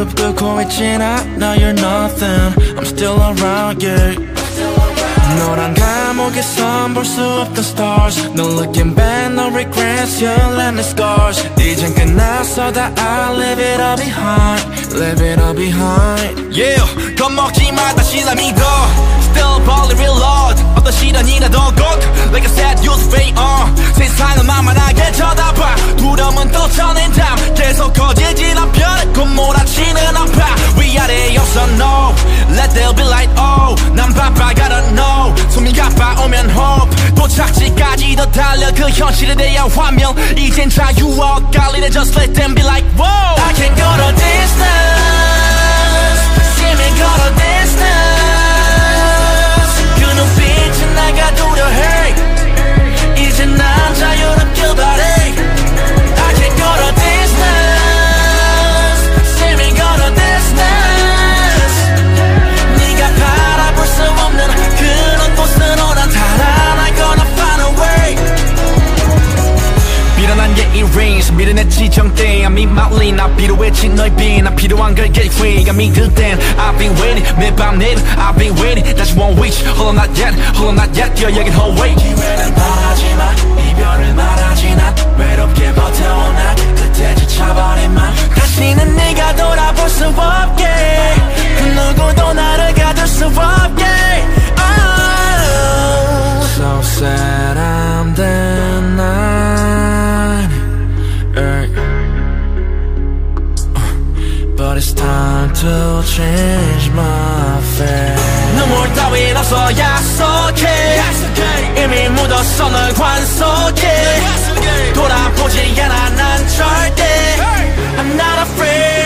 무릎 꿇고 있진 않아. You're nothing, I'm still around, yeah. 너란 감옥에선 볼 수 없던 stars. No looking back, no regrets, you left me scars. 이젠 끝났어 다 I leave it all behind, leave it all behind. Yeah, 겁먹지 마 다시 날 믿어. Still balling real loud. 어떤 시련이라도 꼭 Like I said, use fate on. 세상을 만만하게 쳐다봐. 두려움은 또 쳐낸다. 계속 커지진 않변 곧 몰아치는 아파. 위아래 없어 no. Let there be light, oh. 난 바빠 gotta know. 숨이 가빠오면 hope. 도착지까지 더 달려 그 현실에 대한 화면. 이젠 자유와 엇갈리네. Just let them be like whoa. I can't go the distance. See me go the distance. 그 눈빛은 나가 두려해. 이제 난 자유롭길 바래. I can't go the distance. See me go the distance. 네가 바라볼 수 없는 그런 곳으로 난 달아날 gonna find a way. 미련한 게 erase 미련의 지정대 I'm in my lane 나 필요해진 너의 빈 나 필요한 걸 get free 가 믿을 땐 I've been waiting 매일 밤 내일 I've been waiting 다시 one wish hold on not yet hold on not yet 뛰어 여긴 hallway 기회는 바라지마 이별을 말하지 난 외롭게 버텨온 날 그때 지쳐버린 맘 다시는 네가 돌아볼 수 없게 그 누구도 나를 가둘 수 없게 oh. So sad I'm denied. But it's time to change my fate. 눈물 따윈 없어 약속해 이미 묻었어 널 관속해 돌아보지 않아 난 절대 I'm not afraid